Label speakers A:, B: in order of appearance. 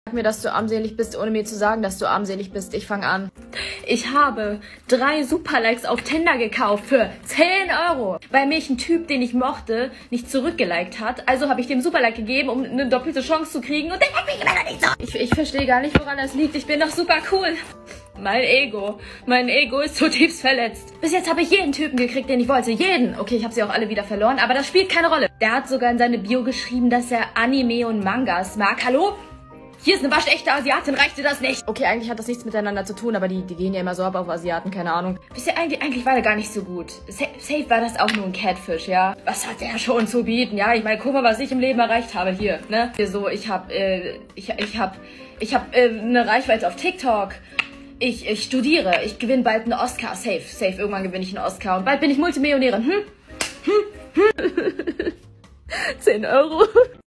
A: Sag mir, dass du armselig bist, ohne mir zu sagen, dass du armselig bist. Ich fange an. Ich habe 3 Superlikes auf Tinder gekauft für 10 €, weil mich ein Typ, den ich mochte, nicht zurückgeliked hat. Also habe ich dem Superlike gegeben, um eine doppelte Chance zu kriegen. Und der hat mich immer noch nicht so. Ich verstehe gar nicht, woran das liegt. Ich bin doch super cool. Mein Ego ist zutiefst verletzt. Bis jetzt habe ich jeden Typen gekriegt, den ich wollte. Jeden. Okay, ich habe sie auch alle wieder verloren, aber das spielt keine Rolle. Der hat sogar in seine Bio geschrieben, dass er Anime und Mangas mag. Hallo? Hier ist eine waschechte Asiatin, reicht dir das nicht? Okay, eigentlich hat das nichts miteinander zu tun, aber die gehen ja immer so ab auf Asiaten, keine Ahnung. Wisst ihr, eigentlich war der gar nicht so gut. Safe war das auch nur ein Catfish, ja? Was hat der schon zu bieten, ja? Ich meine, guck mal, was ich im Leben erreicht habe hier, ne? So, ich hab eine Reichweite auf TikTok. Ich studiere, ich gewinne bald einen Oscar, safe. Irgendwann gewinne ich einen Oscar und bald bin ich Multimillionärin. 10 €.